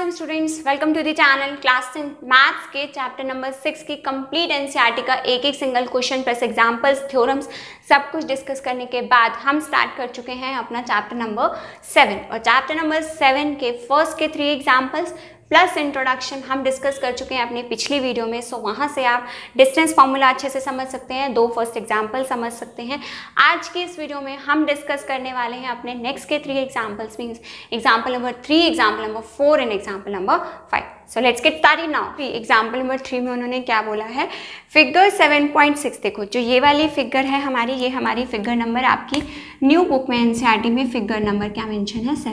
Welcome students, welcome to the channel. Class 10 maths के chapter number 6 की complete NCERT का एक एक single question plus examples, theorems सब कुछ डिस्कस करने के बाद हम स्टार्ट कर चुके हैं अपना चैप्टर नंबर 7। और चैप्टर नंबर 7 के फर्स्ट के 3 एग्जांपल्स प्लस इंट्रोडक्शन हम डिस्कस कर चुके हैं अपनी पिछली वीडियो में। सो वहाँ से आप डिस्टेंस फार्मूला अच्छे से समझ सकते हैं, 2 फर्स्ट एग्जाम्पल समझ सकते हैं। आज की इस वीडियो में हम डिस्कस करने वाले हैं अपने नेक्स्ट के 3 examples, means example number 3, example number 4 and example number 5। So let's get started now. Example number 3 में उन्होंने क्या बोला है, फिगर 7.6। देखो जो ये वाली फिगर है हमारी, ये हमारी फिगर नंबर आपकी न्यू बुक में एनसीईआरटी में फिगर नंबर क्या मेंशन है,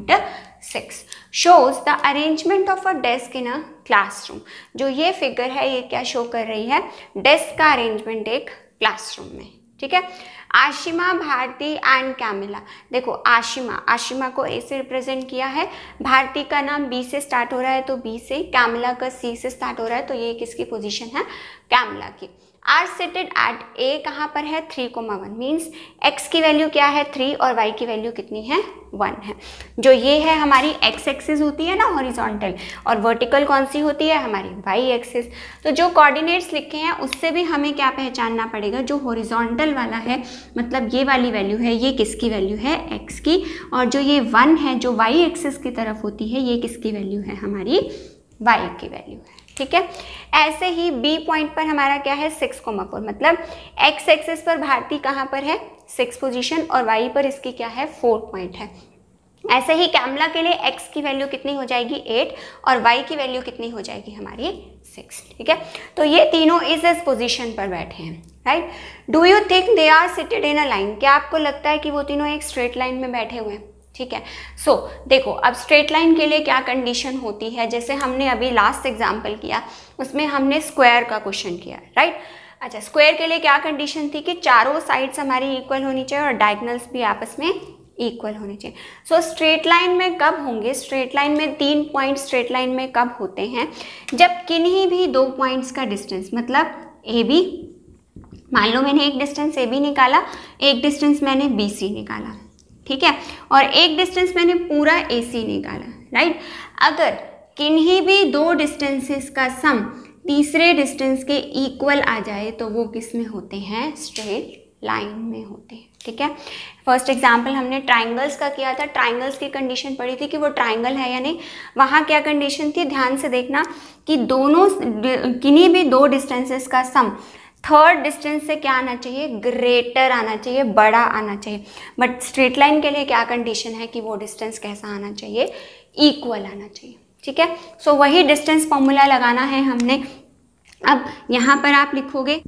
7.6 shows the arrangement of a desk in a classroom. जो ये फिगर है ये क्या शो कर रही है, डेस्क का अरेंजमेंट एक क्लासरूम में। ठीक है, आशिमा, भारती एंड कैमिला। देखो आशिमा को ए से रिप्रेजेंट किया है, भारती का नाम बी से स्टार्ट हो रहा है तो बी से, कैमिला का सी से स्टार्ट हो रहा है तो ये किसकी पोजीशन है, कैमिला की। आर सिटेड एट ए कहाँ पर है, 3,1 मीन्स एक्स की वैल्यू क्या है 3 और वाई की वैल्यू कितनी है 1 है। जो ये है हमारी एक्स एक्सिस होती है ना हॉरिजॉन्टल, और वर्टिकल कौन सी होती है हमारी वाई एक्सिस। तो जो कोऑर्डिनेट्स लिखे हैं उससे भी हमें क्या पहचानना पड़ेगा, जो हॉरिजॉन्टल वाला है मतलब ये वाली वैल्यू है, ये किसकी वैल्यू है एक्स की, और जो ये 1 है जो वाई एक्सिस की तरफ होती है ये किसकी वैल्यू है हमारी वाई की वैल्यू है। ठीक है, ऐसे ही बी पॉइंट पर हमारा क्या है 6,4 मतलब एक्स एक्सिस पर भारती कहाँ पर है 6 पोजीशन और वाई पर इसकी क्या है 4 पॉइंट है। ऐसे ही कैमला के लिए एक्स की वैल्यू कितनी हो जाएगी 8 और वाई की वैल्यू कितनी हो जाएगी हमारी 6। ठीक है, तो ये तीनों इस पोजीशन पर बैठे हैं, right. Do you think they are seated in a line, क्या आपको लगता है कि वो तीनों एक स्ट्रेट लाइन में बैठे हुए हैं। ठीक है, सो देखो अब स्ट्रेट लाइन के लिए क्या कंडीशन होती है, जैसे हमने अभी लास्ट एग्जाम्पल किया उसमें हमने स्क्वायर का क्वेश्चन किया, राइट। अच्छा, स्क्वायर के लिए क्या कंडीशन थी कि चारों साइड्स हमारी इक्वल होनी चाहिए और डायगोनल्स भी आपस में इक्वल होने चाहिए। सो स्ट्रेट लाइन में कब होंगे, स्ट्रेट लाइन में 3 पॉइंट स्ट्रेट लाइन में कब होते हैं, जब किन्हीं भी 2 पॉइंट्स का डिस्टेंस, मतलब ए बी, मान लो मैंने एक डिस्टेंस ए बी निकाला, एक डिस्टेंस मैंने बी सी निकाला, ठीक है, और एक डिस्टेंस मैंने पूरा ए सी निकाला, राइट। अगर किन्हीं भी 2 डिस्टेंसेस का सम तीसरे डिस्टेंस के इक्वल आ जाए तो वो किस में होते हैं, स्ट्रेट लाइन में होते हैं। ठीक है, फर्स्ट एग्जांपल हमने ट्राइंगल्स का किया था, ट्राइंगल्स की कंडीशन पड़ी थी कि वो ट्राइंगल है या नहीं। वहाँ क्या कंडीशन थी, ध्यान से देखना कि दोनों किन्हीं भी 2 डिस्टेंसेस का सम थर्ड डिस्टेंस से क्या आना चाहिए, ग्रेटर आना चाहिए, बड़ा आना चाहिए। बट स्ट्रेट लाइन के लिए क्या कंडीशन है कि वो डिस्टेंस कैसा आना चाहिए, इक्वल आना चाहिए। ठीक है, सो वही डिस्टेंस फॉर्मूला लगाना है हमने। अब यहाँ पर आप लिखोगे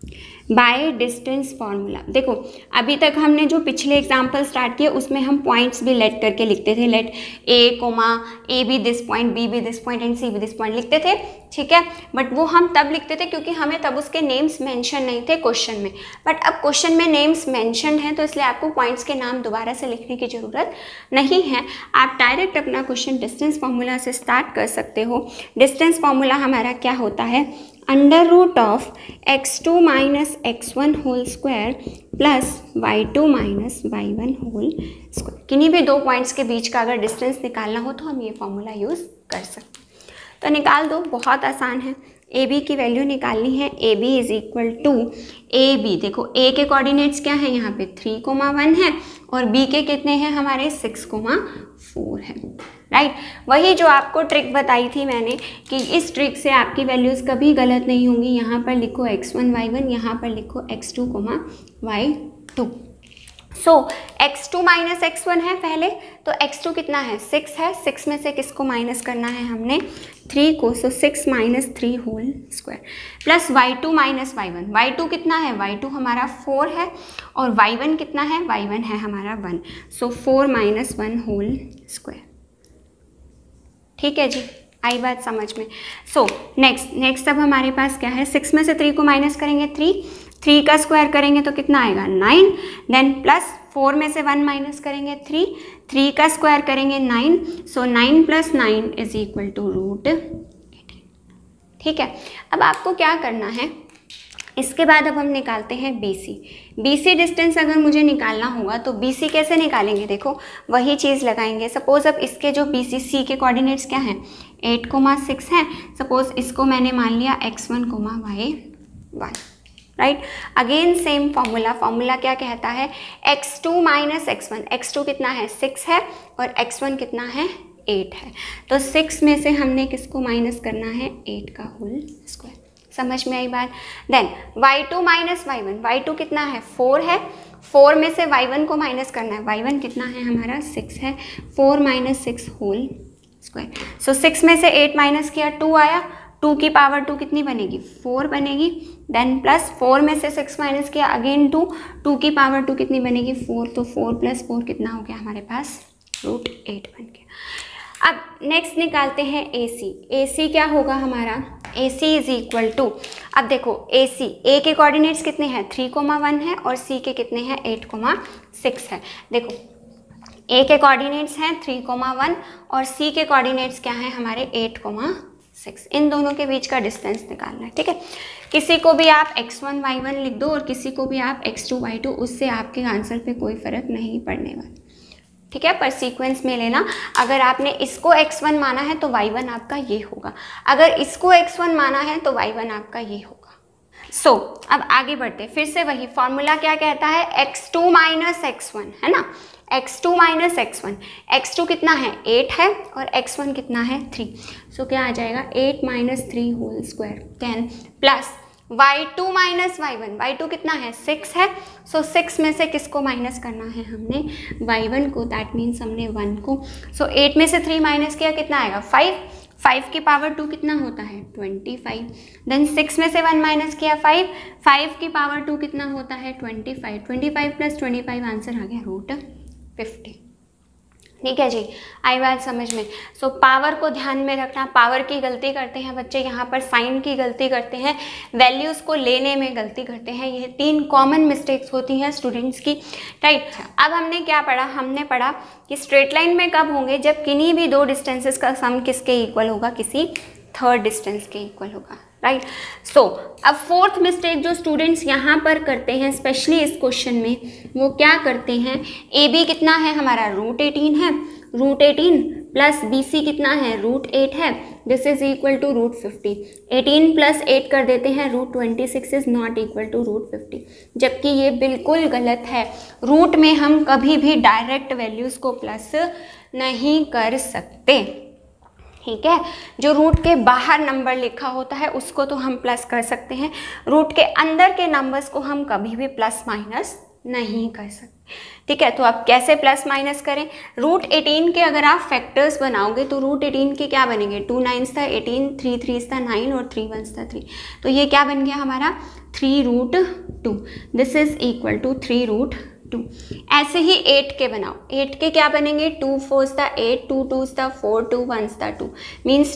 बाय डिस्टेंस फार्मूला। देखो अभी तक हमने जो पिछले एग्जाम्पल स्टार्ट किए उसमें हम पॉइंट्स भी लेट करके लिखते थे, let A comma A be this point, B be this point and C be this point लिखते थे। ठीक है, बट वो हम तब लिखते थे क्योंकि हमें तब उसके नेम्स मेंशन नहीं थे क्वेश्चन में। बट अब क्वेश्चन में नेम्स मेंशन हैं तो इसलिए आपको पॉइंट्स के नाम दोबारा से लिखने की ज़रूरत नहीं है। आप डायरेक्ट अपना क्वेश्चन डिस्टेंस फार्मूला से स्टार्ट कर सकते हो। डिस्टेंस फार्मूला हमारा क्या होता है, under root of x2 minus x1 whole square plus y2 minus y1 whole square. किन्हीं भी 2 पॉइंट्स के बीच का अगर डिस्टेंस निकालना हो तो हम ये फॉर्मूला यूज़ कर सकते हैं। तो निकाल दो, बहुत आसान है। ए बी की वैल्यू निकालनी है, A B is equal to A B. देखो ए के कोऑर्डिनेट्स क्या है, यहाँ पे 3,1 है और बी के कितने हैं हमारे 6,4 है, राइट। वही जो आपको ट्रिक बताई थी मैंने कि इस ट्रिक से आपकी वैल्यूज़ कभी गलत नहीं होंगी। यहाँ पर लिखो x1 y1, यहाँ पर लिखो x2 y2। सो x2 माइनस x1 है पहले, तो x2 कितना है 6 है, 6 में से किसको माइनस करना है हमने 3 को, so 6 minus 3 whole square plus y2 minus y1। y2 कितना है, y2 हमारा 4 है और y1 कितना है, y1 है हमारा 1, सो 4 माइनस 1 होल स्क्वायर। ठीक है जी, आई बात समझ में। सो नेक्स्ट अब हमारे पास क्या है, 6 में से 3 को माइनस करेंगे 3 का स्क्वायर करेंगे तो कितना आएगा 9, देन प्लस 4 में से 1 माइनस करेंगे 3 का स्क्वायर करेंगे 9, so 9 plus 9 is equal to root 18। ठीक है, अब आपको क्या करना है, इसके बाद अब हम निकालते हैं BC। BC डिस्टेंस अगर मुझे निकालना होगा तो BC कैसे निकालेंगे, देखो वही चीज़ लगाएंगे। सपोज अब इसके जो BC C के कोऑर्डिनेट्स क्या हैं, 8,6 हैं। सपोज इसको मैंने मान लिया x1, y1, right. Again same formula क्या कहता है, x2 माइनस x1। x2 कितना है, 6 है, और x1 कितना है, 8 है। तो 6 में से हमने किसको माइनस करना है, 8 का होल स्क्वायर। समझ में आई बात। Then y2 minus y1, y2 कितना है, 4 है, 4 में से y1 को माइनस करना है। y1 कितना है हमारा, 6 है, 4 माइनस 6 होल स्क्वायर। सो 6 में से 8 माइनस किया, 2 आया, 2 की पावर 2 कितनी बनेगी, 4 बनेगी। देन प्लस 4 में से 6 माइनस किया, अगेन 2, 2 की पावर 2 कितनी बनेगी, 4। तो 4 प्लस 4 कितना हो गया हमारे पास, √8 बन गया। अब नेक्स्ट निकालते हैं AC। AC क्या होगा हमारा, AC इज इक्वल टू, अब देखो AC, A के कोऑर्डिनेट्स कितने हैं, 3,1 है, और C के कितने हैं, 8,6 है। देखो A के कोऑर्डिनेट्स हैं 3,1 और C के कोऑर्डिनेट्स क्या हैं हमारे, 8,6। इन दोनों के बीच का डिस्टेंस निकालना है, ठीक है। किसी को भी आप x1 y1 लिख दो और किसी को भी आप x2 y2, उससे आपके आंसर पे कोई फर्क नहीं पड़ने वाला, ठीक है। पर सीक्वेंस में लेना, अगर आपने इसको x1 माना है तो y1 आपका ये होगा, अगर इसको x1 माना है तो y1 आपका ये होगा। सो अब आगे बढ़ते, फिर से वही फॉर्मूला क्या कहता है, x2 माइनस x1, है ना, x2 माइनस x1। x2 कितना है, 8 है, और x1 कितना है, 3। सो क्या आ जाएगा, 8 minus 3 whole square 10 plus y2 minus y1, y2 कितना है, 6 है। सो 6 में से किसको माइनस करना है हमने, y1 को, दैट मीन्स हमने 1 को। सो 8 में से 3 माइनस किया, कितना आएगा, 5। 5 की पावर 2 कितना होता है, 25। देन 6 में से 1 माइनस किया, 5। 5 की पावर 2 कितना होता है, 25। 25 प्लस 25 आंसर आ गया √50। ठीक है जी, आई बात समझ में। सो पावर को ध्यान में रखना, पावर की गलती करते हैं बच्चे यहाँ पर, साइन की गलती करते हैं, वैल्यूज़ को लेने में गलती करते हैं। ये 3 कॉमन मिस्टेक्स होती हैं स्टूडेंट्स की, राइट। अब हमने क्या पढ़ा, हमने पढ़ा कि स्ट्रेट लाइन में कब होंगे, जब किन्हीं भी 2 डिस्टेंसेस का सम किसके इक्वल होगा, किसी थर्ड डिस्टेंस के इक्वल होगा, राइट। सो अब 4th मिस्टेक जो स्टूडेंट्स यहाँ पर करते हैं, स्पेशली इस क्वेश्चन में, वो क्या करते हैं, AB कितना है हमारा, √18 है, √18 प्लस BC कितना है, √8 है, दिस इज इक्वल टू √50। 18 प्लस 8 कर देते हैं, √26 इज नॉट इक्वल टू √50, जबकि ये बिल्कुल गलत है। रूट में हम कभी भी डायरेक्ट वैल्यूज़ को प्लस नहीं कर सकते, ठीक है। जो रूट के बाहर नंबर लिखा होता है उसको तो हम प्लस कर सकते हैं, रूट के अंदर के नंबर्स को हम कभी भी प्लस माइनस नहीं कर सकते, ठीक है। तो अब कैसे प्लस माइनस करें, √18 के अगर आप फैक्टर्स बनाओगे तो √18 के क्या बनेंगे, 2 9s था 18, 3 3s था 9 और 3 1s था 3। तो ये क्या बन गया हमारा, 3√2, दिस इज इक्वल टू 3√2। ऐसे ही 8 के बनाओ, 8 के क्या बनेंगे, 2 4s था 8, 2 2s था 4, 2 1s था 2, मीन्स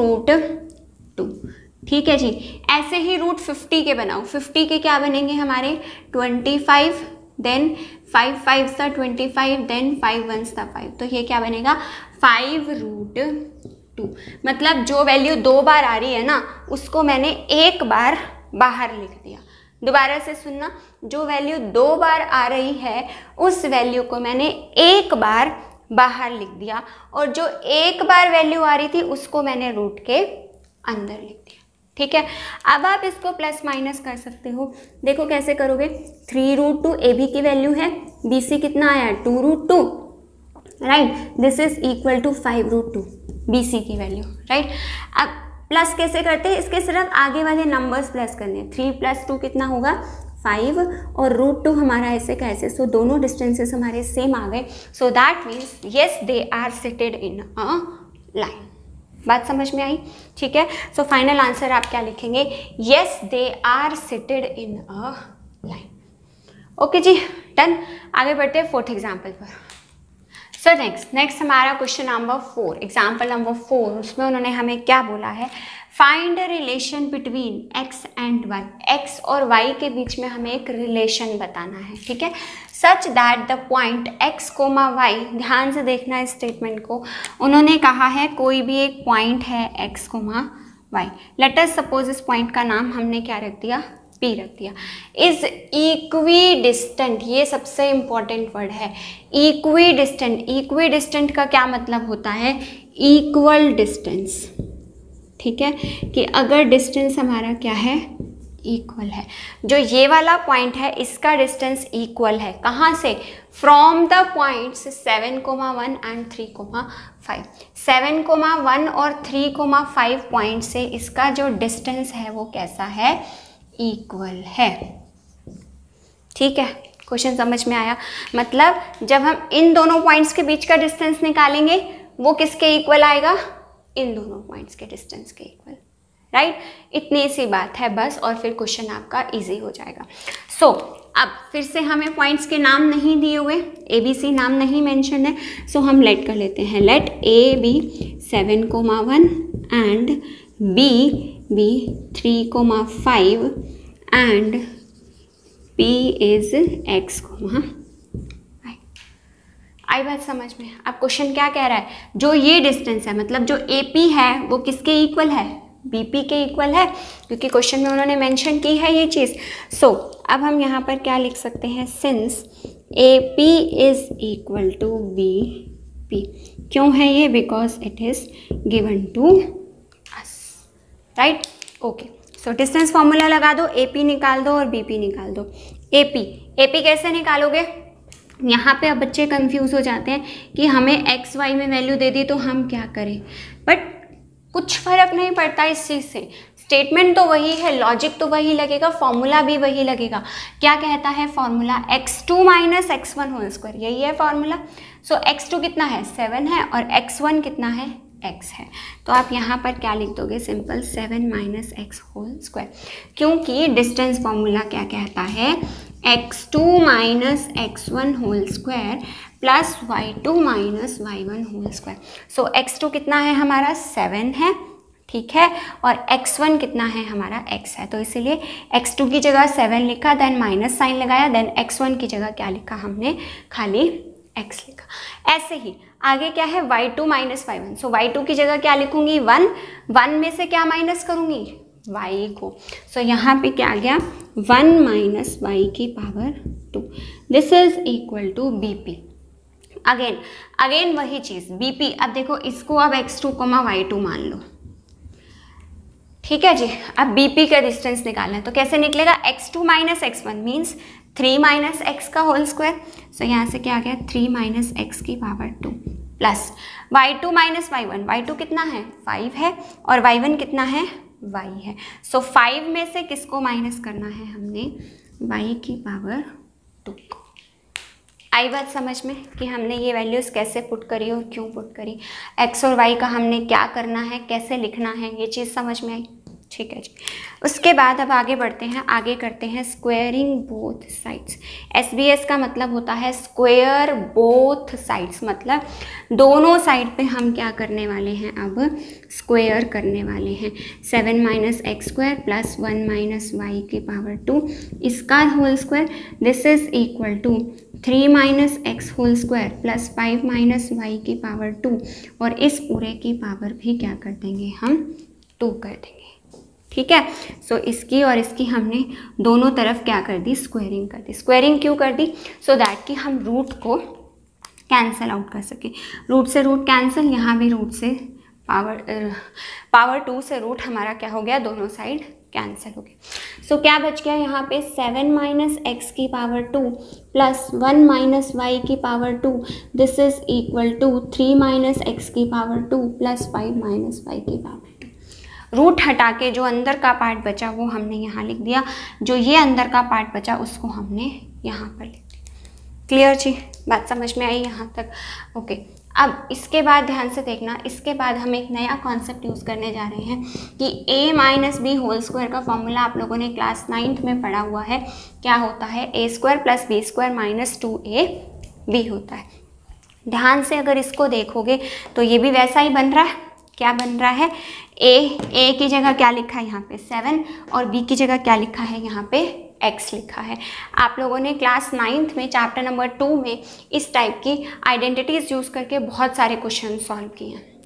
2√2, ठीक है जी। ऐसे ही √50 के बनाओ, 50 के क्या बनेंगे हमारे, 25, देन 5 5s था 25, देन 5 1s था 5, तो ये क्या बनेगा, 5√2। मतलब जो वैल्यू 2 बार आ रही है ना, उसको मैंने 1 बार बाहर लिख दिया। दोबारा से सुनना, जो वैल्यू 2 बार आ रही है उस वैल्यू को मैंने 1 बार बाहर लिख दिया, और जो 1 बार वैल्यू आ रही थी उसको मैंने रूट के अंदर लिख दिया, ठीक है। अब आप इसको प्लस माइनस कर सकते हो, देखो कैसे करोगे, 3√2 AB की वैल्यू है, BC कितना आया, 2√2, right, this is equal to 5√2 BC की वैल्यू, राइट। अब प्लस कैसे करते हैं, इसके सिर्फ आगे वाले नंबर्स प्लस करने हैं, 3 + 2 कितना होगा, 5, और √2 हमारा ऐसे का ऐसे, सो दोनों डिस्टेंसेस हमारे सेम आ गए। So that means yes they are seated in a line. बात समझ में आई, ठीक है। सो फाइनल आंसर आप क्या लिखेंगे, yes they are seated in a line. Okay जी, डन। आगे बढ़ते हैं 4th एग्जाम्पल पर। सो नेक्स्ट हमारा क्वेश्चन नंबर 4, एग्जाम्पल नंबर 4, उसमें उन्होंने हमें क्या बोला है, find a relation between x and y, x और y के बीच में हमें एक रिलेशन बताना है, ठीक है, such that the point x, y, ध्यान से देखना इस स्टेटमेंट को, उन्होंने कहा है कोई भी एक पॉइंट है x, y, let us suppose इस पॉइंट का नाम हमने क्या रख दिया, P P रख दिया। इज इक्वी डिस्टेंट, ये सबसे इंपॉर्टेंट वर्ड है, इक्वी डिस्टेंट। इक्वी डिस्टेंट का क्या मतलब होता है? इक्वल डिस्टेंस, ठीक है, कि अगर डिस्टेंस हमारा क्या है? इक्वल है। जो ये वाला पॉइंट है इसका डिस्टेंस इक्वल है, कहाँ से? From the points 7,1 and 3,5। 7,1 और 3,5 पॉइंट से इसका जो डिस्टेंस है वो कैसा है? इक्वल है। ठीक है, क्वेश्चन समझ में आया? मतलब जब हम इन दोनों पॉइंट्स के बीच का डिस्टेंस निकालेंगे वो किसके इक्वल आएगा? इन दोनों पॉइंट्स के डिस्टेंस के इक्वल, राइट? इतनी सी बात है बस, और फिर क्वेश्चन आपका इजी हो जाएगा। सो अब फिर से हमें पॉइंट्स के नाम नहीं दिए हुए, ABC नाम नहीं मेंशन है, सो हम लेट कर लेते हैं। Let A be 7,1 and B be 3,5 and P is X, आई बात समझ में? अब क्वेश्चन क्या कह रहा है? जो ये डिस्टेंस है, मतलब जो AP है वो किसके इक्वल है? BP के इक्वल है, क्योंकि क्वेश्चन में उन्होंने मेंशन की है ये चीज़। सो अब हम यहाँ पर क्या लिख सकते हैं? Since AP is equal to BP। क्यों है ये? Because it is given to us, right? Okay, so distance formula लगा दो, AP निकाल दो और BP निकाल दो। AP कैसे निकालोगे? यहाँ पे अब बच्चे कंफ्यूज हो जाते हैं कि हमें XY में वैल्यू दे दी तो हम क्या करें, बट कुछ फर्क नहीं पड़ता इस चीज़ से। स्टेटमेंट तो वही है, लॉजिक तो वही लगेगा, फॉर्मूला भी वही लगेगा। क्या कहता है formula? x2 minus x1 whole square, यही है फॉर्मूला। सो x2 कितना है? 7 है, और x1 कितना है? x है। तो आप यहाँ पर क्या लिख दोगे? Simple 7 minus x whole square, क्योंकि डिस्टेंस फॉर्मूला क्या कहता है? x2 minus x1 whole square plus y2 minus y1 whole square. So x2 कितना है हमारा? 7 है, ठीक है, और x1 कितना है हमारा? x है। तो इसीलिए x2 की जगह 7 लिखा, देन माइनस साइन लगाया, देन x1 की जगह क्या लिखा हमने? खाली x लिखा। ऐसे ही आगे क्या है? y2 minus y1। सो y2 की जगह क्या लिखूंगी? 1 में से क्या माइनस करूंगी? y को। सो यहाँ पे क्या आ गया? 1 माइनस y की power 2। This is equal to BP। Again वही चीज़ BP। अब देखो इसको अब x2, y2 मान लो, ठीक है जी। अब BP का डिस्टेंस निकालना है तो कैसे निकलेगा? x2 minus x1 means 3 minus x का होल स्क्वायर। सो यहाँ से क्या आ गया? 3 माइनस x की power 2 plus y2 minus y1। y2 कितना है? 5 है, और y1 कितना है? y है। सो 5 में से किसको माइनस करना है हमने? y की पावर 2 को। आई बात समझ में कि हमने ये वैल्यूज़ कैसे पुट करी और क्यों पुट करी? x और y का हमने क्या करना है, कैसे लिखना है, ये चीज़ समझ में आई? ठीक है जी। उसके बाद अब आगे बढ़ते हैं, आगे करते हैं स्क्वेयरिंग बोथ साइड्स। SBS का मतलब होता है स्क्वेयर बोथ साइड्स, मतलब दोनों साइड पे हम क्या करने वाले हैं? अब स्क्वेयर करने वाले हैं। 7 minus x square plus 1 minus y की पावर 2, इसका whole square. This is equal to 3 minus x whole square plus 5 minus y की पावर 2, और इस पूरे की पावर भी क्या कर देंगे हम? 2 कर देंगे, ठीक है। सो इसकी और इसकी हमने दोनों तरफ क्या कर दी? स्क्वेयरिंग कर दी। स्क्वेयरिंग क्यों कर दी? सो दैट कि हम रूट को कैंसिल आउट कर सके। रूट से रूट कैंसिल, यहाँ भी रूट से पावर 2 से रूट हमारा क्या हो गया? दोनों साइड कैंसिल हो गया। सो क्या बच गया यहाँ पे? 7 माइनस एक्स की पावर 2 प्लस 1 माइनस वाई की power 2, this is equal to 3 minus x की पावर 2 प्लस 5 माइनस वाई की पावर 2। रूट हटा के जो अंदर का पार्ट बचा वो हमने यहाँ लिख दिया, जो ये अंदर का पार्ट बचा उसको हमने यहाँ पर लिख दिया। क्लियर जी? बात समझ में आई यहाँ तक? ओके। अब इसके बाद ध्यान से देखना, इसके बाद हम एक नया कॉन्सेप्ट यूज़ करने जा रहे हैं कि a minus B whole square का फॉर्मूला आप लोगों ने क्लास 9th में पढ़ा हुआ है। क्या होता है? a square plus B square minus 2ab होता है। ध्यान से अगर इसको देखोगे तो ये भी वैसा ही बन रहा है। क्या बन रहा है? a की जगह क्या लिखा है यहाँ पे? 7, और b की जगह क्या लिखा है यहाँ पे? x लिखा है। आप लोगों ने क्लास 9th में चैप्टर नंबर 2 में इस टाइप की आइडेंटिटीज़ यूज़ करके बहुत सारे क्वेश्चन सॉल्व किए हैं,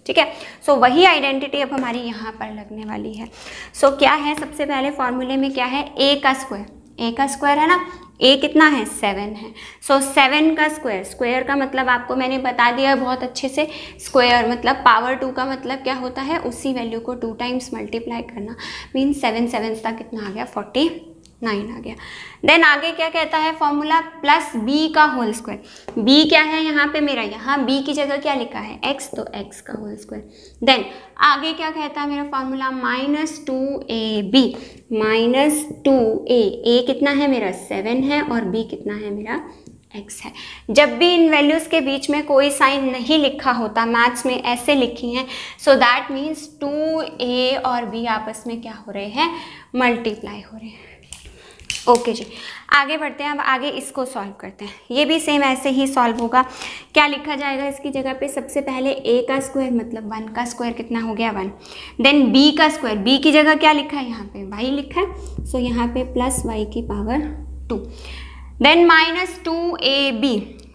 ठीक है। सो वही आइडेंटिटी अब हमारी यहाँ पर लगने वाली है। सो क्या है, सबसे पहले फॉर्मूले में क्या है, a का स्क्वायर, a का स्क्वायर है ना, a कितना है 7 है। सो 7 का स्क्वायर, स्क्वायर का मतलब आपको मैंने बता दिया बहुत अच्छे से, स्क्वायर मतलब पावर 2 का मतलब क्या होता है, उसी वैल्यू को 2 टाइम्स मल्टीप्लाई करना, मीन 7 7 का कितना आ गया 49 आ गया। देन आगे क्या कहता है फॉर्मूला, प्लस b का होल स्क्वायर, b क्या है यहाँ पे मेरा, यहाँ b की जगह क्या लिखा है x, तो x का होल स्क्वायर। देन आगे क्या कहता है मेरा फॉर्मूला, -2ab, -2a, a कितना है मेरा 7 है और b कितना है मेरा x है। जब भी इन वैल्यूज के बीच में कोई साइन नहीं लिखा होता, मैथ्स में ऐसे लिखी हैं, सो दैट मीन्स 2a और b आपस में क्या हो रहे हैं, मल्टीप्लाई हो रहे हैं। ओके जी, आगे बढ़ते हैं। अब आगे इसको सॉल्व करते हैं। ये भी सेम ऐसे ही सॉल्व होगा। क्या लिखा जाएगा इसकी जगह पे, सबसे पहले a का स्क्वायर मतलब 1 का स्क्वायर कितना हो गया 1। देन b का स्क्वायर, b की जगह क्या लिखा है, यहाँ पे y लिखा है, सो यहाँ पे प्लस y की पावर 2। देन -2ab,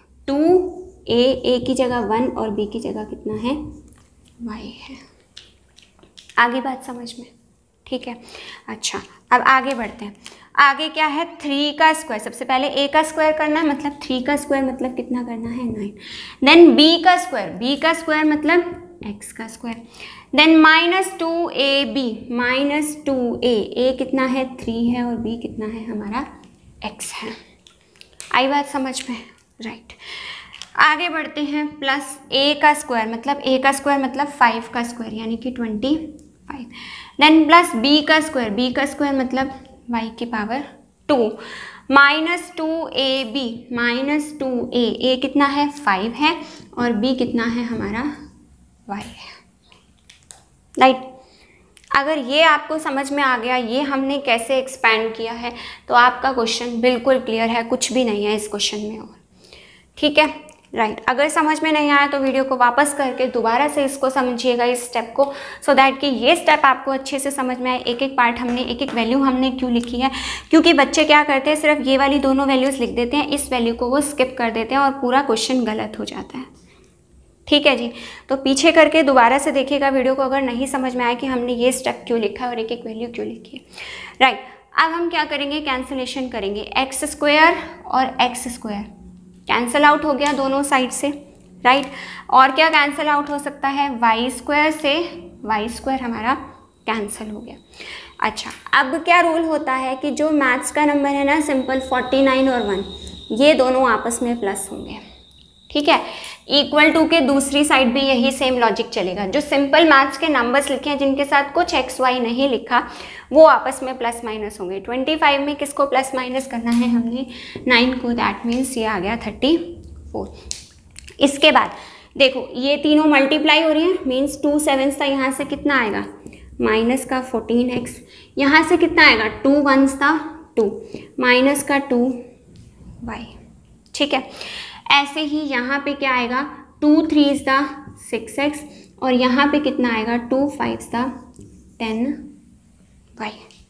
2a की जगह 1 और b की जगह कितना है y है। आगे बात समझ में, ठीक है। अच्छा, अब आगे बढ़ते हैं। आगे क्या है, 3 का स्क्वायर, सबसे पहले a का स्क्वायर करना है, मतलब 3 का स्क्वायर मतलब कितना करना है 9। देन b का स्क्वायर, b का स्क्वायर मतलब x का square. Then -2ab, -2a, a कितना है 3 है और b कितना है हमारा x है। आई बात समझ में, राइट। आगे बढ़ते हैं, प्लस a का स्क्वायर मतलब a का स्क्वायर मतलब 5 का स्क्वायर यानी कि 25। देन प्लस b का स्क्वायर मतलब y की पावर 2, -2ab, -2a, a कितना है 5 है और b कितना है हमारा y है, राइट। अगर ये आपको समझ में आ गया, ये हमने कैसे एक्सपैंड किया है, तो आपका क्वेश्चन बिल्कुल क्लियर है, कुछ भी नहीं है इस क्वेश्चन में और, ठीक है, राइट। अगर समझ में नहीं आया तो वीडियो को वापस करके दोबारा से इसको समझिएगा, इस स्टेप को, सो दैट कि ये स्टेप आपको अच्छे से समझ में आए। एक एक पार्ट हमने, एक एक वैल्यू हमने क्यों लिखी है, क्योंकि बच्चे क्या करते हैं, सिर्फ ये वाली दोनों वैल्यूज़ लिख देते हैं, इस वैल्यू को वो स्किप कर देते हैं और पूरा क्वेश्चन गलत हो जाता है, ठीक है जी। तो पीछे करके दोबारा से देखिएगा वीडियो को, अगर नहीं समझ में आया कि हमने ये स्टेप क्यों लिखा है और एक एक वैल्यू क्यों लिखी है, राइट। अब हम क्या करेंगे, कैंसिलेशन करेंगे, एक्स स्क्वायर और एक्स स्क्वायर कैंसिल आउट हो गया दोनों साइड से, राइट। और क्या कैंसिल आउट हो सकता है, वाई स्क्वायर से वाई स्क्वायर हमारा कैंसिल हो गया। अच्छा, अब क्या रूल होता है कि जो मैथ्स का नंबर है ना, सिंपल 49 और 1, ये दोनों आपस में प्लस होंगे, ठीक है। इक्वल टू के दूसरी साइड भी यही सेम लॉजिक चलेगा। जो सिंपल मैथ्स के नंबर्स लिखे हैं जिनके साथ कुछ एक्स वाई नहीं लिखा, वो आपस में प्लस माइनस होंगे। 25 में किसको प्लस माइनस करना है हमने, 9 को, दैट मीन्स ये आ गया 34। इसके बाद देखो ये तीनों मल्टीप्लाई हो रही हैं, मीन्स 2 7 था, यहाँ से कितना आएगा माइनस का 14x, यहाँ से कितना आएगा 2 1 था 2, माइनस का 2y, ठीक है। ऐसे ही यहाँ पे क्या आएगा 2 3 था 6x और यहाँ पे कितना आएगा 2 5 था 10y।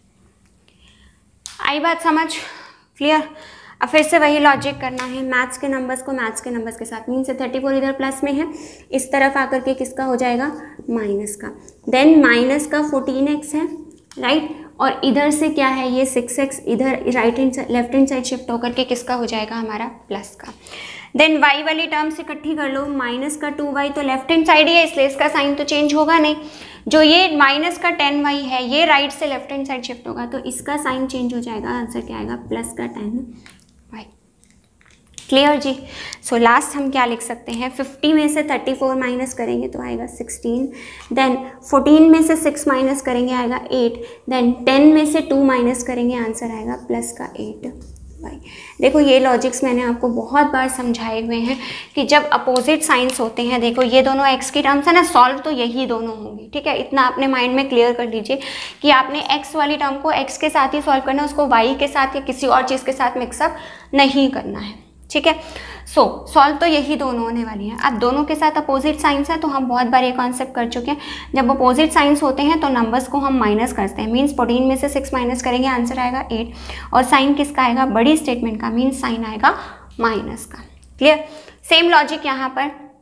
आई बात समझ, क्लियर। अब फिर से वही लॉजिक करना है, मैथ्स के नंबर्स को मैथ्स के नंबर्स के साथ, मीन से 34 इधर प्लस में है, इस तरफ आकर के किसका हो जाएगा माइनस का। देन माइनस का 14x है, राइट। और इधर से क्या है ये 6x, इधर right hand left hand side shift होकर के किसका हो जाएगा हमारा प्लस का। देन y वाली टर्म्स इकट्ठी कर लो, माइनस का 2y, तो लेफ्ट हैंड साइड ही है इसलिए इसका साइन तो चेंज होगा नहीं। जो ये माइनस का 10y है ये राइट से लेफ्ट हैंड साइड शिफ्ट होगा तो इसका साइन चेंज हो जाएगा, आंसर क्या आएगा प्लस का 10y। क्लियर जी। सो लास्ट हम क्या लिख सकते हैं, 50 में से 34 माइनस करेंगे तो आएगा 16, देन 14 में से 6 माइनस करेंगे आएगा 8, देन 10 में से 2 माइनस करेंगे आंसर आएगा प्लस का 8y। देखो ये लॉजिक्स मैंने आपको बहुत बार समझाए हुए हैं कि जब अपोजिट साइंस होते हैं, देखो ये दोनों x की टर्म्स है ना, सॉल्व तो यही दोनों होंगी, ठीक है। इतना अपने माइंड में क्लियर कर लीजिए कि आपने x वाली टर्म को x के साथ ही सॉल्व करना है, उसको y के साथ या किसी और चीज़ के साथ मिक्सअप नहीं करना है, ठीक है। सो सॉल्व तो यही दोनों होने वाली हैं। अब दोनों के साथ अपोजिट साइंस है तो हम बहुत बार ये कॉन्सेप्ट कर चुके हैं, जब अपोजिट साइंस होते हैं तो नंबर्स को हम माइनस करते हैं, मीन्स 14 में से 6 माइनस करेंगे आंसर आएगा 8 और साइन किसका आएगा बड़ी स्टेटमेंट का, मीन्स साइन आएगा माइनस का। क्लियर। सेम लॉजिक यहाँ पर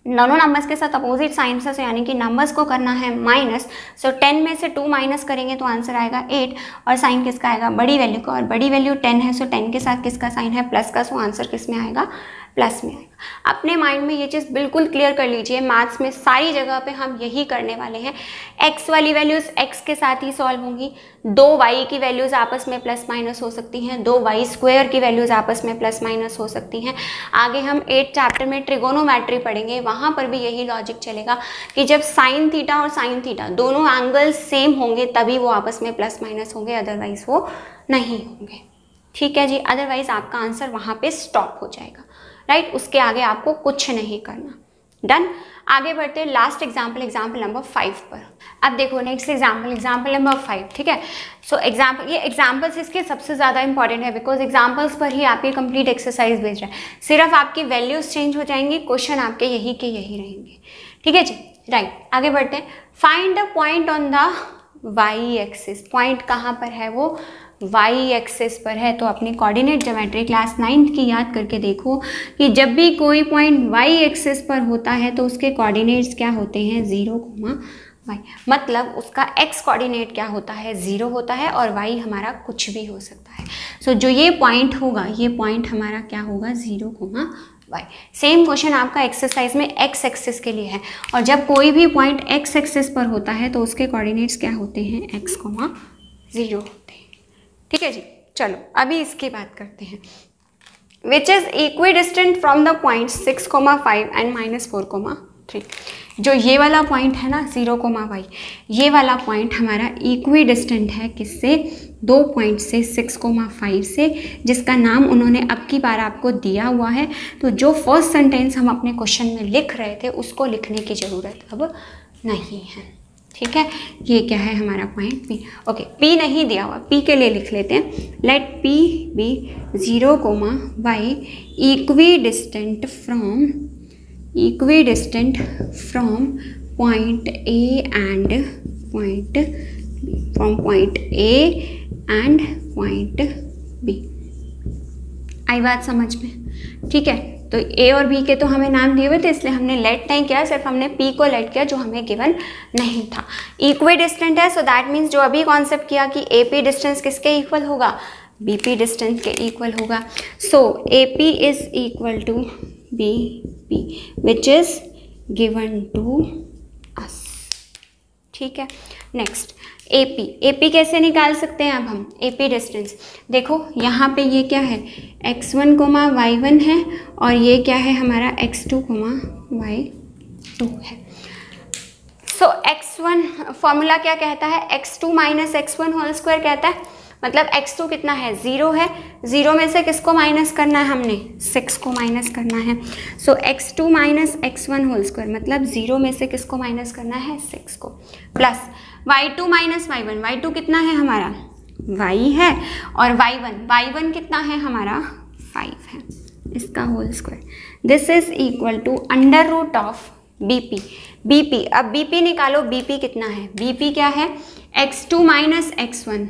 दोनों नंबर्स के साथ अपोजिट साइन से, यानी कि नंबर्स को करना है माइनस। सो 10 में से 2 माइनस करेंगे तो आंसर आएगा 8, और साइन किसका आएगा, बड़ी वैल्यू का, और बड़ी वैल्यू 10 है, सो 10 के साथ किसका साइन है, प्लस का, सो आंसर किस में आएगा, प्लस में आएगा। अपने माइंड में ये चीज़ बिल्कुल क्लियर कर लीजिए, मैथ्स में सारी जगह पे हम यही करने वाले हैं। एक्स वाली वैल्यूज़ एक्स के साथ ही सॉल्व होंगी, 2 वाई की वैल्यूज़ आपस में प्लस माइनस हो सकती हैं, 2 वाई स्क्वायर की वैल्यूज़ आपस में प्लस माइनस हो सकती हैं। आगे हम 8th चैप्टर में ट्रिगोनोमेट्री पढ़ेंगे, वहाँ पर भी यही लॉजिक चलेगा कि जब साइन थीटा और साइन थीटा दोनों एंगल्स सेम होंगे तभी वो आपस में प्लस माइनस होंगे, अदरवाइज वो नहीं होंगे। ठीक है जी, अदरवाइज आपका आंसर वहाँ पे स्टॉप हो जाएगा, राइट। उसके आगे आपको कुछ नहीं करना। डन। आगे बढ़ते हैं लास्ट एग्जाम्पल नंबर 5 पर। अब देखो नेक्स्ट एग्जाम्पल नंबर 5, ठीक है। सो ये एग्जाम्पल्स इसके सबसे ज़्यादा इंपॉर्टेंट है, बिकॉज एग्जाम्पल्स पर ही आपकी कंप्लीट एक्सरसाइज भेज रहा है। सिर्फ आपकी वैल्यूज चेंज हो जाएंगी, क्वेश्चन आपके यही के यही रहेंगे। ठीक है जी, राइट। आगे बढ़ते हैं। Find the point on the y axis. Point कहाँ पर है, वो वाई एक्सिस पर है। तो अपनी कोऑर्डिनेट ज्योमेट्री क्लास 9th की याद करके देखो कि जब भी कोई पॉइंट वाई एक्सिस पर होता है तो उसके कोऑर्डिनेट्स क्या होते हैं, 0, वाई। मतलब उसका एक्स कोऑर्डिनेट क्या होता है, 0 होता है, और वाई हमारा कुछ भी हो सकता है। सो जो ये पॉइंट होगा, ये पॉइंट हमारा क्या होगा, 0, वाई। सेम क्वेश्चन आपका एक्सरसाइज में एक्स एक्सिस के लिए है, और जब कोई भी पॉइंट एक्स एक्सिस पर होता है तो उसके कोऑर्डिनेट्स क्या होते हैं, x, 0 होते हैं। ठीक है जी, चलो अभी इसकी बात करते हैं। Which is equidistant from the point 6, 5 and -4, 3। जो ये वाला पॉइंट है ना 0, वाई, ये वाला पॉइंट हमारा इक्विडिस्टेंट है किससे, 2 पॉइंट से, 6, 5 से, जिसका नाम उन्होंने अब की बार आपको दिया हुआ है। तो जो फर्स्ट सेंटेंस हम अपने क्वेश्चन में लिख रहे थे उसको लिखने की ज़रूरत अब नहीं है। ठीक है, ये क्या है हमारा पॉइंट P। ओके, P नहीं दिया हुआ, P के लिए लिख लेते हैं। Let P be 0, y equidistant from point A and point B, from point A and point B। आई बात समझ में? ठीक है, तो ए और बी के तो हमें नाम दिए हुए थे, इसलिए हमने लेट नहीं किया, सिर्फ हमने पी को लेट किया जो हमें गिवन नहीं था। इक्वी डिस्टेंट है, सो दैट मीन्स जो अभी कॉन्सेप्ट किया कि ए पी डिस्टेंस किसके इक्वल होगा, बी पी डिस्टेंस के इक्वल होगा। So A P is equal to B P which is given to us. ठीक है, नेक्स्ट AP कैसे निकाल सकते हैं अब हम, AP डिस्टेंस। देखो यहाँ पे ये क्या है, x1, y1 है, और ये क्या है हमारा x2, y2 है। सो x1 फॉर्मूला क्या कहता है, x2 minus x1 whole square कहता है। मतलब x2 कितना है, 0 है, 0 में से किसको माइनस करना है हमने, 6 को माइनस करना है। सो x2 minus x1 whole square, मतलब 0 में से किसको माइनस करना है, 6 को, plus y2 minus y1, y2 कितना है हमारा, y है, और y1 कितना है हमारा, 5 है, इसका whole square. This is equal to under root of BP। अब BP निकालो, BP कितना है, BP क्या है, x2 minus x1,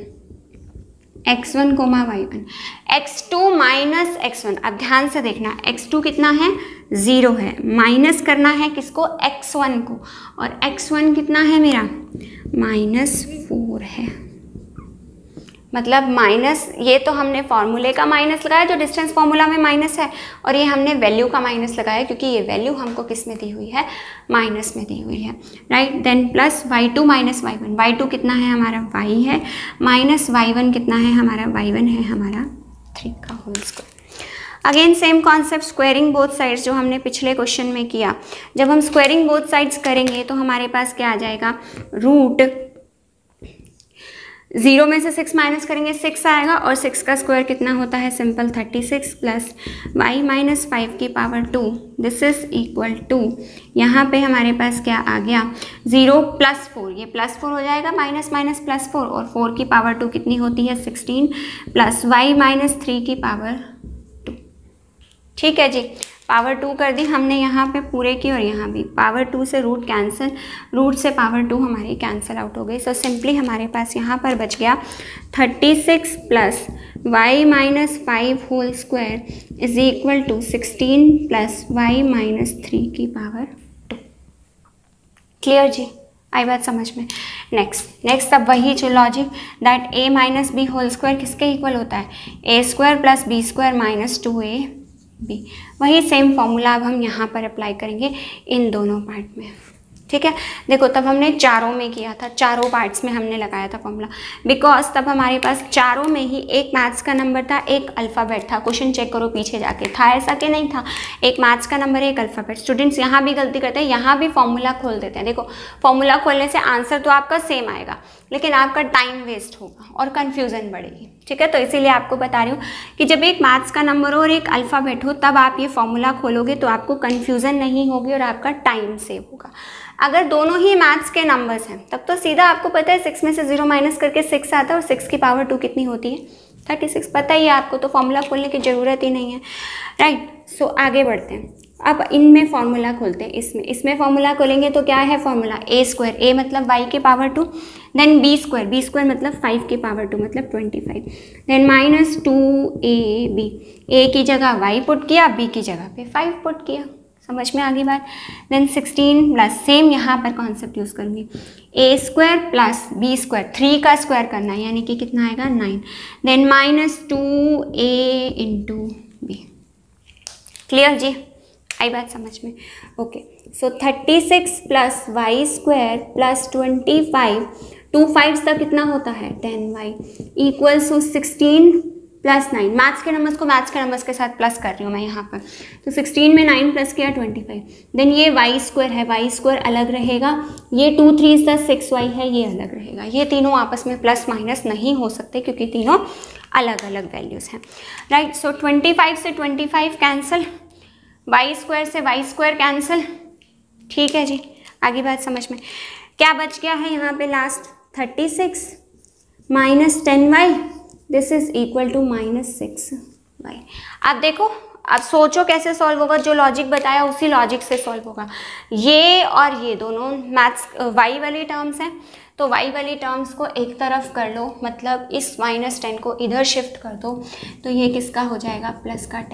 x1, y1, x2 minus x1। अब ध्यान से देखना, x2 कितना है, 0 है, माइनस करना है किसको, x1 को, और x1 कितना है मेरा, -4 है। मतलब माइनस, ये तो हमने फॉर्मूले का माइनस लगाया जो डिस्टेंस फॉर्मूला में माइनस है, और ये हमने वैल्यू का माइनस लगाया क्योंकि ये वैल्यू हमको किस में दी हुई है, माइनस में दी हुई है, right. Then plus y2 minus y1, y2 कितना है हमारा, y है, माइनस y1 कितना है हमारा, y1 है हमारा 3 का whole square. Again same concept, squaring both sides जो हमने पिछले क्वेश्चन में किया। जब हम स्क्वायरिंग बोथ साइड्स करेंगे तो हमारे पास क्या आ जाएगा, रूट 0 में से 6 माइनस करेंगे 6 आएगा, और 6 का स्क्वायर कितना होता है, सिंपल 36 प्लस y माइनस 5 की power 2, this is equal to, यहाँ पे हमारे पास क्या आ गया, 0 प्लस 4, ये प्लस 4 हो जाएगा, माइनस माइनस प्लस 4, और 4 की पावर 2 कितनी होती है, 16 प्लस y माइनस 3 की पावर 2। ठीक है जी, पावर 2 कर दी हमने यहाँ पे पूरे की, और यहाँ भी पावर 2 से रूट कैंसिल, रूट से पावर 2 हमारी कैंसिल आउट हो गई। सो सिंपली हमारे पास यहाँ पर बच गया 36 plus y minus 5 whole square is equal to 16 plus y minus 3 की पावर क्लियर जी, आई बात समझ में। नेक्स्ट अब वही जो logic that a minus B whole square किसके इक्वल होता है, a square plus B square minus 2ab। वही सेम फॉर्मूला अब हम यहाँ पर अप्लाई करेंगे इन दोनों पार्ट में, ठीक है। देखो तब हमने चारों में किया था, चारों पार्ट्स में हमने लगाया था फॉर्मूला, बिकॉज तब हमारे पास चारों में ही एक मैथ्स का नंबर था, एक अल्फ़ाबेट था। क्वेश्चन चेक करो पीछे जाके, था ऐसा कि नहीं था, एक मैथ्स का नंबर एक अल्फ़ाबेट। स्टूडेंट्स यहाँ भी गलती करते हैं, यहाँ भी फॉर्मूला खोल देते हैं। देखो फॉर्मूला खोलने से आंसर तो आपका सेम आएगा, लेकिन आपका टाइम वेस्ट होगा और कन्फ्यूज़न बढ़ेगी, ठीक है। तो इसीलिए आपको बता रही हूँ कि जब एक मैथ्स का नंबर हो और एक अल्फ़ाबेट हो तब आप ये फॉर्मूला खोलोगे तो आपको कन्फ्यूज़न नहीं होगी और आपका टाइम सेव होगा। अगर दोनों ही मैथ्स के नंबर्स हैं तब तो सीधा आपको पता है 6 में से 0 माइनस करके 6 आता है, और 6 की पावर 2 कितनी होती है, 36, पता ही है आपको, तो फॉर्मूला खोलने की ज़रूरत ही नहीं है, राइट। सो आगे बढ़ते हैं, अब इनमें फॉर्मूला खोलते हैं। इसमें फॉर्मूला खोलेंगे तो क्या है फॉर्मूला, a स्क्वायर, a मतलब y की पावर 2, देन b स्क्वायर मतलब 5 की पावर 2 मतलब 25, देन माइनस 2ab, a की जगह y पुट किया, b की जगह पे 5 पुट किया, समझ में आ गई बात। देन 16 प्लस, सेम यहाँ पर कॉन्सेप्ट यूज़ करूँगी, a square plus b square, 3 का स्क्वायर करना है यानी कि कितना आएगा 9, then minus 2a into b। Clear जी, आई बात समझ में, okay. So 36 plus y square plus 25, 2 5 तक कितना होता है 10y equals to 16 plus 9। Maths के नंबर्स को मैथ्स के नंबर्स के साथ प्लस कर रही हूँ मैं यहाँ पर, तो 16 में 9 प्लस किया 25, देन ये वाई स्क्वायर है, वाई स्क्वायर अलग रहेगा, ये 2 3 6y है, ये अलग रहेगा। ये तीनों आपस में प्लस माइनस नहीं हो सकते क्योंकि तीनों अलग अलग वैल्यूज़ हैं, राइट। सो 25 से 25 कैंसिल, वाई स्क्वायर से वाई स्क्वायर कैंसिल, ठीक है जी, आगे बात समझ में। क्या बच गया है यहाँ पे last, 36 minus 10y, this is equal to minus 6y। अब देखो, अब सोचो कैसे सॉल्व होगा, जो लॉजिक बताया उसी लॉजिक से सॉल्व होगा। ये और ये दोनों मैथ्स y वाली टर्म्स हैं, तो y वाली टर्म्स को एक तरफ कर लो, मतलब इस माइनस 10 को इधर शिफ्ट कर दो, तो ये किसका हो जाएगा प्लस का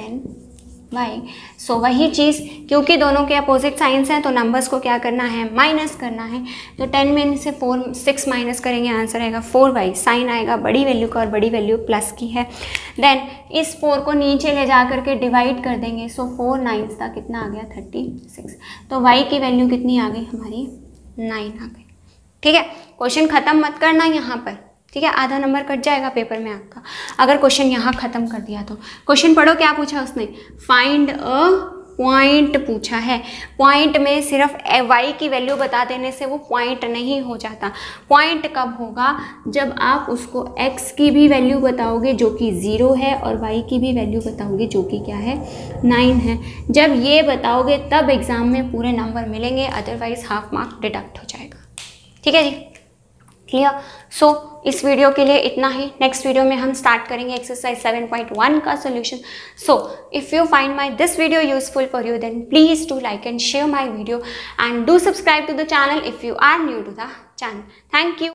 10y। सो वही चीज़, क्योंकि दोनों के अपोजिट साइंस हैं तो नंबर्स को क्या करना है, माइनस करना है। तो 10 में से 6 माइनस करेंगे, आंसर आएगा 4y, साइन आएगा बड़ी वैल्यू का और बड़ी वैल्यू प्लस की है। देन इस 4 को नीचे ले जा करके डिवाइड कर देंगे, सो 4 9 था, कितना आ गया 36। तो y की वैल्यू कितनी आ गई हमारी 9 आ गई, ठीक है। क्वेश्चन ख़त्म मत करना यहाँ पर, ठीक है, आधा नंबर कट जाएगा पेपर में आपका अगर क्वेश्चन यहाँ ख़त्म कर दिया तो। क्वेश्चन पढ़ो क्या पूछा उसने, फाइंड अ पॉइंट पूछा है। पॉइंट में सिर्फ y की वैल्यू बता देने से वो पॉइंट नहीं हो जाता। पॉइंट कब होगा, जब आप उसको x की भी वैल्यू बताओगे जो कि 0 है और y की भी वैल्यू बताओगे जो कि क्या है 9 है। जब ये बताओगे तब एग्ज़ाम में पूरे नंबर मिलेंगे, अदरवाइज हाफ मार्क डिडक्ट हो जाएगा, ठीक है जी, क्लियर। सो इस वीडियो के लिए इतना ही। नेक्स्ट वीडियो में हम स्टार्ट करेंगे एक्सरसाइज 7.1 का solution. So if you find my this video useful for you then please do like and share my video and do subscribe to the channel if you are new to the channel. Thank you.